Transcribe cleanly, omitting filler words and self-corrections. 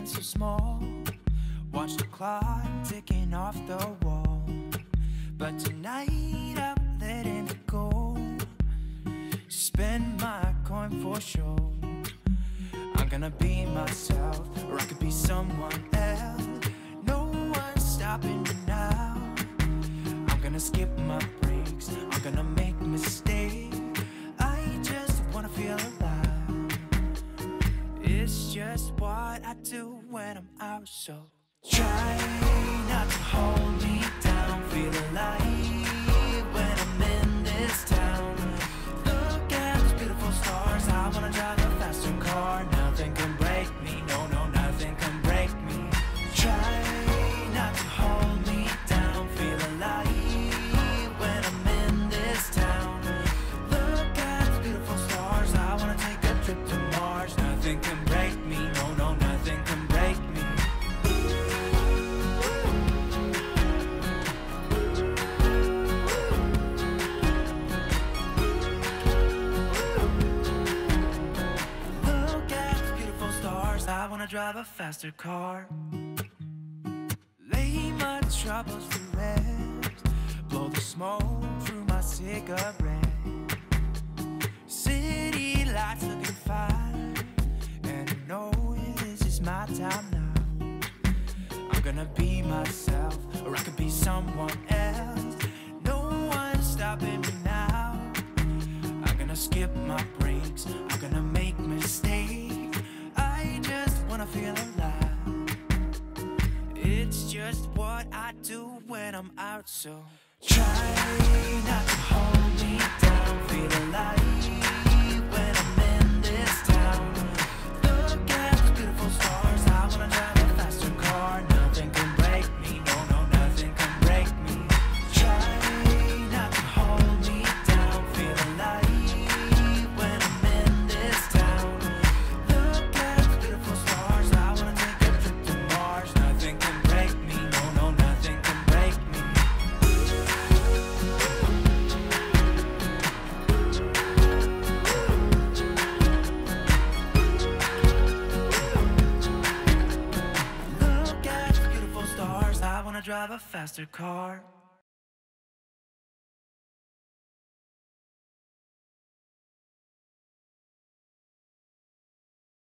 feeling so small. Watch the clock ticking off the wall. But tonight I'm letting it go. Spend my coin for sure. I'm gonna be myself, or I could be someone else. No one's stopping me now. I'm gonna skip my breaks, I'm gonna make mistakes. I just wanna feel alive. It's just what I do when I'm out, so try not to hold me down. Feel alive when I'm in this town. Look at those beautiful stars. I wanna drive a faster car. Nothing can break me, no, no, nothing can break me. Try not to hold me down. Feel alive when I'm in this town. Look at those beautiful stars. I wanna take a trip to Mars. Nothing can break me, no, no, nothing can break me. I wanna drive a faster car. Lay my troubles to rest. Blow the smoke through my cigarette. City lights looking fine, and I know this is my time now. I'm gonna be myself, or I could be someone else. No one's stopping me now. I'm gonna skip my breaks, I'm gonna make mistakes. I just wanna feel alive. It's just what I do when I'm out, so try not to hold me down. Feel alive when I'm in this town. Look at those beautiful stars. I wanna drive a faster car. Nothing can break me, no, no, nothing can break me. Try not to hold me down. Feel alive when I'm in this town. Look at those beautiful stars. I wanna take a trip to Mars. Nothing can break me, no, no, nothing can break me. Look at those beautiful stars. I wanna drive a faster car.